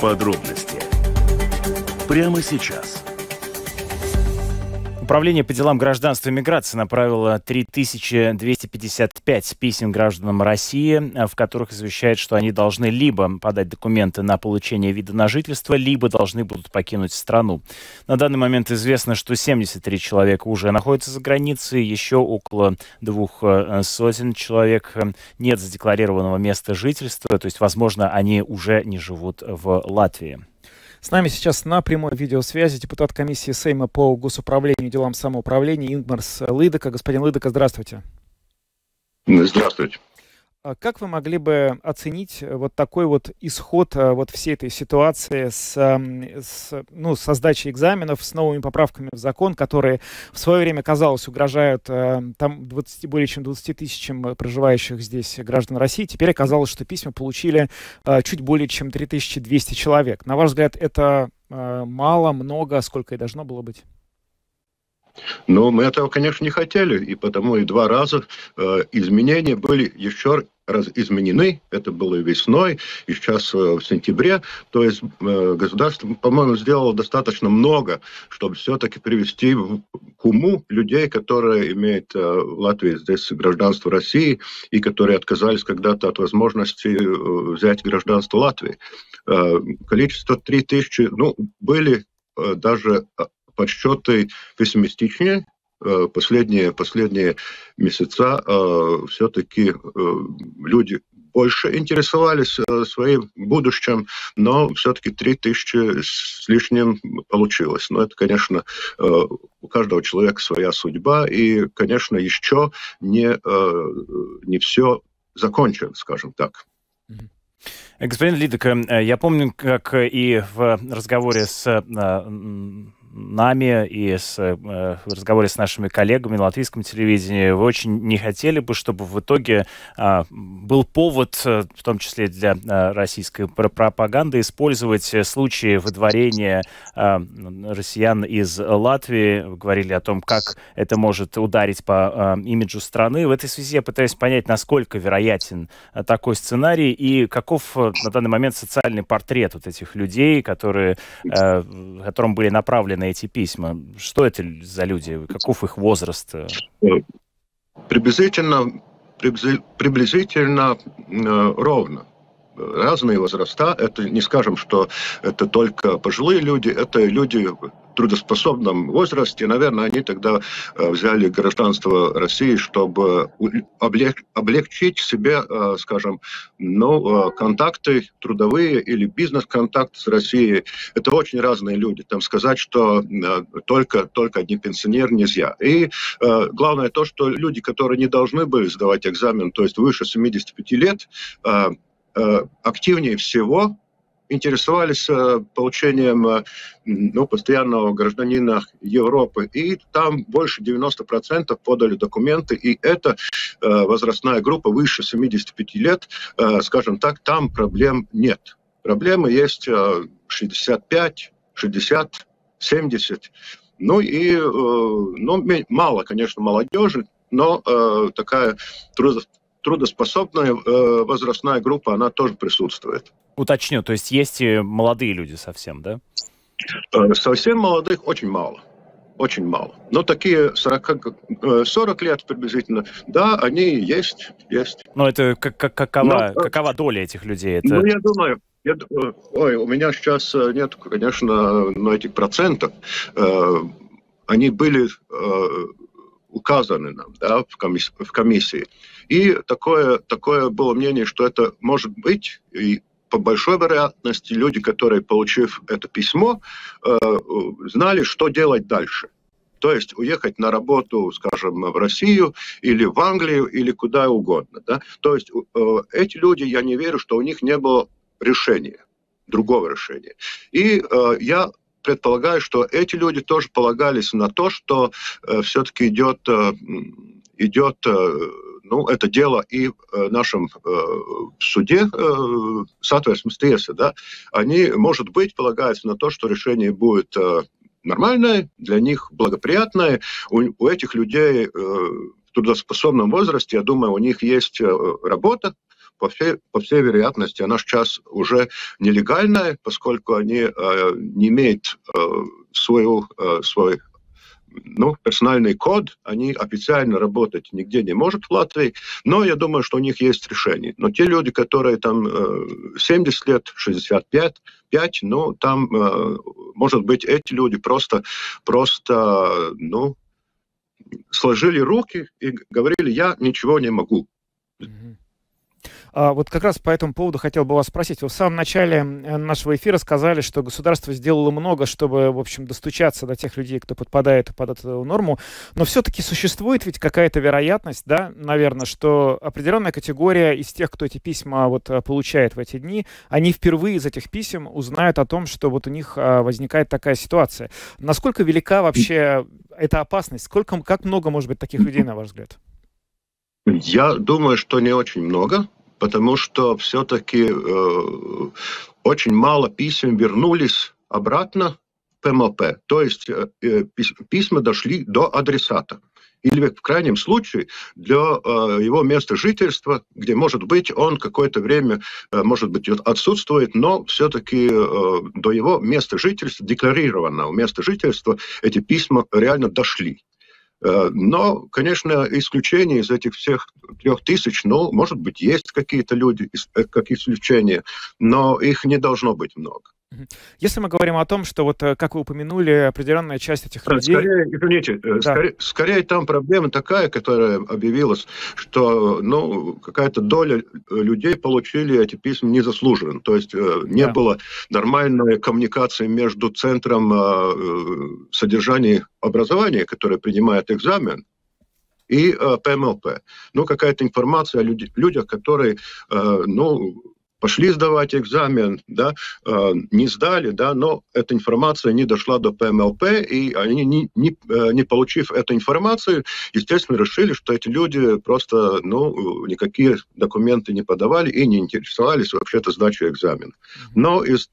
Подробности прямо сейчас. Управление по делам гражданства и миграции направило 3255 писем гражданам России, в которых извещает, что они должны либо подать документы на получение вида на жительство, либо должны будут покинуть страну. На данный момент известно, что 73 человека уже находятся за границей, еще около 200 человек нет задекларированного места жительства, то есть, возможно, они уже не живут в Латвии. С нами сейчас на прямой видеосвязи депутат комиссии Сейма по госуправлению и делам самоуправления Ингмарс Лыдака. Господин Лыдака, здравствуйте. Здравствуйте. Как вы могли бы оценить вот такой вот исход вот всей этой ситуации со сдачей экзаменов, с новыми поправками в закон, которые в свое время, казалось, угрожают более чем 20 тысячам проживающих здесь граждан России? Теперь оказалось, что письма получили чуть более чем 3200 человек. На ваш взгляд, это мало, много, сколько и должно было быть? Ну, мы этого, конечно, не хотели, и потому и два раза изменения были еще раз изменены. Это было весной, и сейчас в сентябре. То есть государство, по-моему, сделало достаточно много, чтобы все-таки привести к уму людей, которые имеют в Латвии здесь гражданство России, и которые отказались когда-то от возможности взять гражданство Латвии. Количество 3000, были даже подсчеты пессимистичнее. Последние месяца все-таки люди больше интересовались своим будущим, но все-таки 3000 с лишним получилось. Но это, конечно, у каждого человека своя судьба, и, конечно, еще не все закончено, скажем так. Господин Лыдака, я помню, как и в разговоре с нами и в разговоре с нашими коллегами на латвийском телевидении вы очень не хотели бы, чтобы в итоге был повод, в том числе для российской пропаганды, использовать случаи выдворения россиян из Латвии. Вы говорили о том, как это может ударить по имиджу страны. В этой связи я пытаюсь понять, насколько вероятен такой сценарий и каков на данный момент социальный портрет вот этих людей, которым были направлены эти письма. Что это за люди? Каков их возраст? Приблизительно ровно. Разные возраста. Это не скажем, что это только пожилые люди, это люди в трудоспособном возрасте. Наверное, они тогда взяли гражданство России, чтобы облегчить себе, скажем, контакты трудовые или бизнес-контакты с Россией. Это очень разные люди. Там сказать, что только одни пенсионеры нельзя. И главное то, что люди, которые не должны были сдавать экзамен, то есть выше 75 лет, активнее всего интересовались получением постоянного гражданина Европы. И там больше 90% подали документы. И эта возрастная группа выше 75 лет, скажем так, там проблем нет. Проблемы есть 65, 60, 70. Мало, конечно, молодежи, но такая трудоспособная возрастная группа, она тоже присутствует. Уточню, то есть есть и молодые люди совсем, да? Совсем молодых очень мало. Очень мало. Но такие 40 лет приблизительно, да, они есть. Но это какова доля этих людей? Это... я думаю, у меня сейчас нет, конечно, этих процентов. Они были указаны нам, да, в комиссии. И такое было мнение, что это может быть, и по большой вероятности люди, которые, получив это письмо, знали, что делать дальше. То есть уехать на работу, скажем, в Россию или в Англию, или куда угодно. Да? То есть эти люди, я не верю, что у них не было другого решения. И я предполагаю, что эти люди тоже полагались на то, что все-таки идет это дело и в нашем суде, соответственно, tiesa, да, они, может быть, полагаются на то, что решение будет нормальное, для них благоприятное. У этих людей в трудоспособном возрасте, я думаю, у них есть работа, по всей вероятности, она сейчас уже нелегальная, поскольку они не имеют свой персональный код, они официально работать нигде не могут в Латвии, но я думаю, что у них есть решение. Но те люди, которые там 70 лет, 65, там, может быть, эти люди просто сложили руки и говорили: я ничего не могу. Вот как раз по этому поводу хотел бы вас спросить. Вы в самом начале нашего эфира сказали, что государство сделало много, чтобы, в общем, достучаться до тех людей, кто подпадает под эту норму. Но все-таки существует ведь какая-то вероятность, да, наверное, что определенная категория из тех, кто эти письма получает в эти дни, они впервые из этих писем узнают о том, что у них возникает такая ситуация. Насколько велика вообще эта опасность? Как много может быть таких людей, на ваш взгляд? Я думаю, что не очень много. Потому что все-таки очень мало писем вернулись обратно в ПМЛП. То есть письма дошли до адресата. Или, в крайнем случае, для его места жительства, где, может быть, он какое-то время, может быть, отсутствует, но все-таки до его места жительства, декларированного места жительства, эти письма реально дошли. Но, конечно, исключения из этих всех 3000, может быть, есть какие-то люди, как исключения, но их не должно быть много. Если мы говорим о том, что как вы упомянули, определенная часть этих людей... Скорее там проблема такая, которая объявилась, что какая-то доля людей получили эти письма незаслуженно. То есть не было нормальной коммуникации между центром содержания образования, который принимает экзамен, и ПМЛП. Какая-то информация о людях, которые пошли сдавать экзамен, не сдали, но эта информация не дошла до ПМЛП, и они, не получив эту информацию, естественно, решили, что эти люди просто никакие документы не подавали и не интересовались вообще-то сдачей экзамена. Но из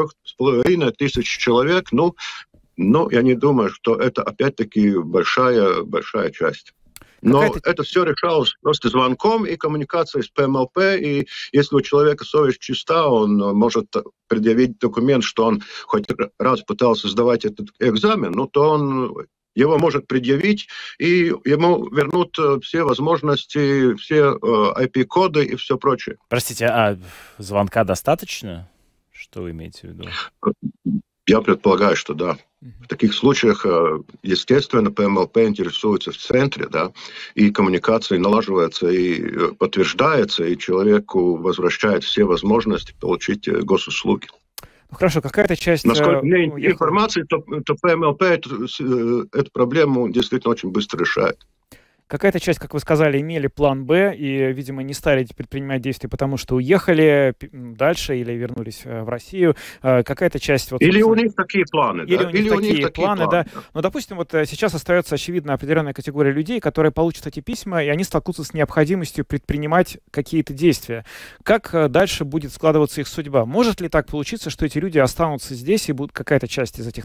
3500 человек, я не думаю, что это опять-таки большая часть. Но это все решалось просто звонком и коммуникацией с ПМЛП, и если у человека совесть чиста, он может предъявить документ, что он хоть раз пытался сдавать этот экзамен, то он его может предъявить, и ему вернут все возможности, все IP-коды и все прочее. Простите, а звонка достаточно? Что вы имеете в виду? Я предполагаю, что да. В таких случаях, естественно, ПМЛП интересуется в центре, и коммуникация налаживается и подтверждается, и человеку возвращает все возможности получить госуслуги. Хорошо, какая-то часть... Насколько мне информации, то ПМЛП эту проблему действительно очень быстро решает. Какая-то часть, как вы сказали, имели план «Б» и, видимо, не стали предпринимать действия, потому что уехали дальше или вернулись в Россию. Какая-то часть... Или у них такие планы, Или у них такие планы, да. Но, допустим, сейчас остается, очевидно, определенная категория людей, которые получат эти письма, и они столкнутся с необходимостью предпринимать какие-то действия. Как дальше будет складываться их судьба? Может ли так получиться, что эти люди останутся здесь, и будут какая-то часть из этих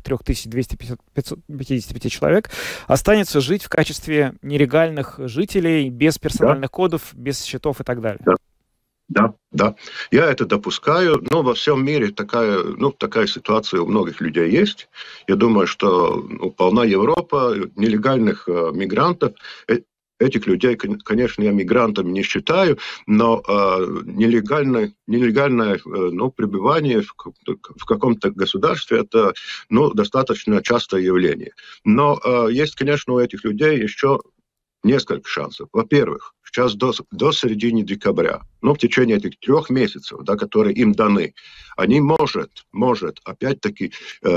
3255 человек останется жить в качестве нелегальных жителей, без персональных кодов, без счетов и так далее? Да. Я это допускаю. Но во всем мире такая ситуация у многих людей есть. Я думаю, что полна Европа нелегальных мигрантов. Этих людей, конечно, я мигрантами не считаю, но нелегальное пребывание в каком-то государстве – это достаточно частое явление. Но есть, конечно, у этих людей еще несколько шансов. Во-первых, сейчас до середины декабря, в течение этих 3 месяцев, которые им даны, они может опять-таки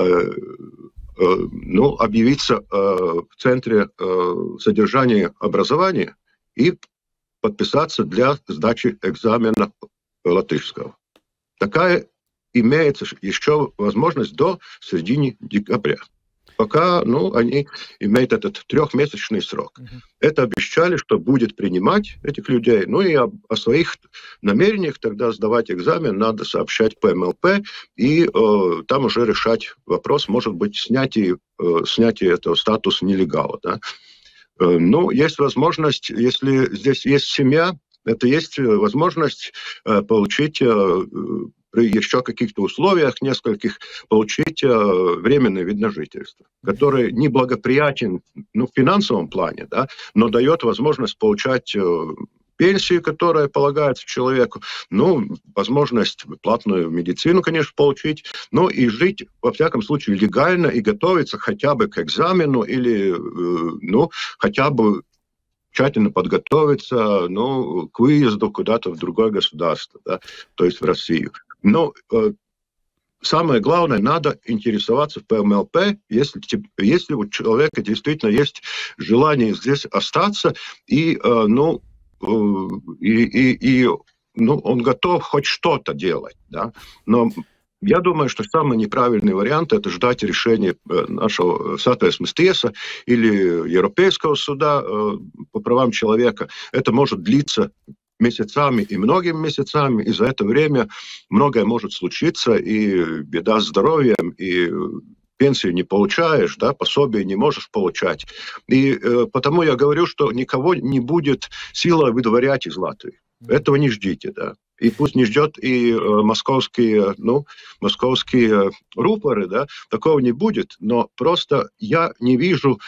объявиться в центре содержания образования и подписаться для сдачи экзамена латышского. Такая имеется еще возможность до середины декабря. Пока они имеют этот 3-месячный срок. Это обещали, что будет принимать этих людей. И о своих намерениях тогда сдавать экзамен надо сообщать ПМЛП, и там уже решать вопрос, может быть, снятие этого статуса нелегала. Есть возможность, если здесь есть семья, Это есть возможность получить при еще каких-то условиях нескольких получить временный вид на жительство, который неблагоприятен в финансовом плане, да, но дает возможность получать пенсию, которая полагается человеку, возможность платную медицину, конечно, получить, и жить, во всяком случае, легально и готовиться хотя бы к экзамену или, хотя бы тщательно подготовиться, к выезду куда-то в другое государство, да, то есть в Россию. Но самое главное, надо интересоваться в ПМЛП, если у человека действительно есть желание здесь остаться, и он готов хоть что-то делать, да. Но я думаю, что самый неправильный вариант – это ждать решения нашего Satversmes tiesa или Европейского суда по правам человека. Это может длиться месяцами и многими месяцами, и за это время многое может случиться, и беда с здоровьем, и пенсию не получаешь, да, пособие не можешь получать. И потому я говорю, что никого не будет сила выдворять из Латвии. Этого не ждите, да. И пусть не ждет и московские рупоры, да, такого не будет, но просто я не вижу,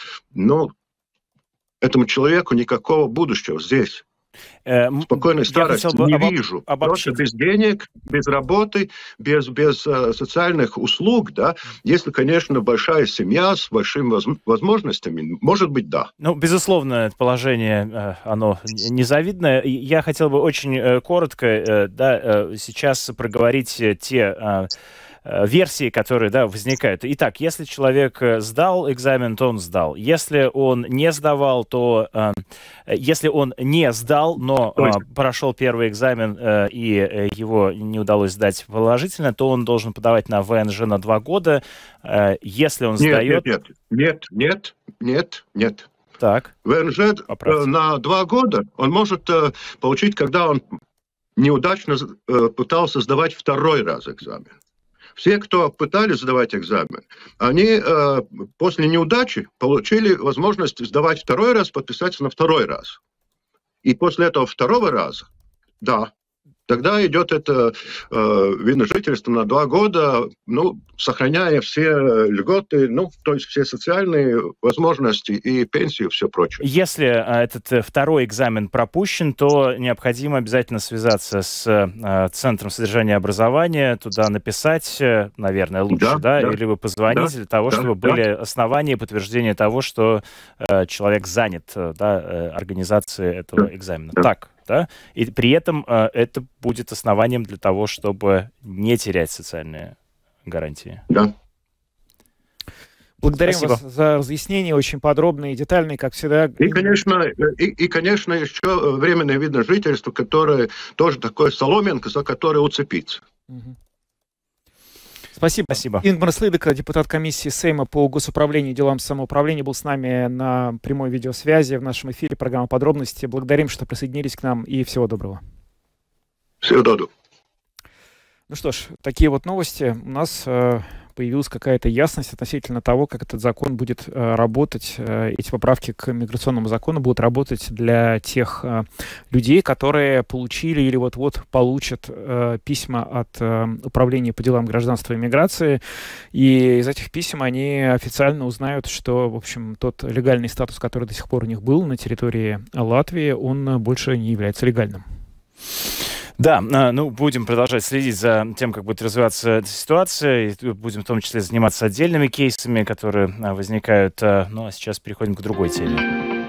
этому человеку никакого будущего здесь. Спокойной старости не вижу. Просто без денег, без работы, без социальных услуг, да. Если, конечно, большая семья с большими возможностями, может быть, да. Безусловно, это положение, оно незавидное. Я хотел бы очень коротко, сейчас проговорить те версии, которые, возникают. Итак, если человек сдал экзамен, то он сдал. Если он не сдавал, то... если он не сдал, но прошел первый экзамен и его не удалось сдать положительно, то он должен подавать на ВНЖ на 2 года. Если он сдает... Нет. Так. ВНЖ на 2 года он может получить, когда он неудачно пытался сдавать 2-й раз экзамен. Все, кто пытались сдавать экзамен, они после неудачи получили возможность сдавать 2-й раз, подписаться на 2-й раз. И после этого 2-го раза, тогда идет это вид на жительство на 2 года, сохраняя все льготы, то есть все социальные возможности и пенсию, все прочее. Если этот 2-й экзамен пропущен, то необходимо обязательно связаться с Центром содержания образования, туда написать, наверное, лучше, или вы позвонить для того, чтобы были основания подтверждения того, что человек занят организацией этого экзамена. Так. Да? И при этом это будет основанием для того, чтобы не терять социальные гарантии. Да. Благодарим вас за разъяснение, очень подробные и детальные, как всегда. И, конечно, еще временное вид на жительство, которое тоже такое соломинка, за которое уцепиться. Спасибо. Ингмар Слидека, депутат комиссии Сейма по госуправлению и делам самоуправления, был с нами на прямой видеосвязи в нашем эфире программы «Подробности». Благодарим, что присоединились к нам, и всего доброго. Всего доброго. Ну что ж, такие вот новости. У нас появилась какая-то ясность относительно того, как этот закон будет работать. Эти поправки к миграционному закону будут работать для тех людей, которые получили или вот-вот получат письма от Управления по делам гражданства и миграции. И из этих писем они официально узнают, что, в общем, тот легальный статус, который до сих пор у них был на территории Латвии, он больше не является легальным. Да, будем продолжать следить за тем, как будет развиваться эта ситуация, и будем в том числе заниматься отдельными кейсами, которые возникают. А сейчас переходим к другой теме.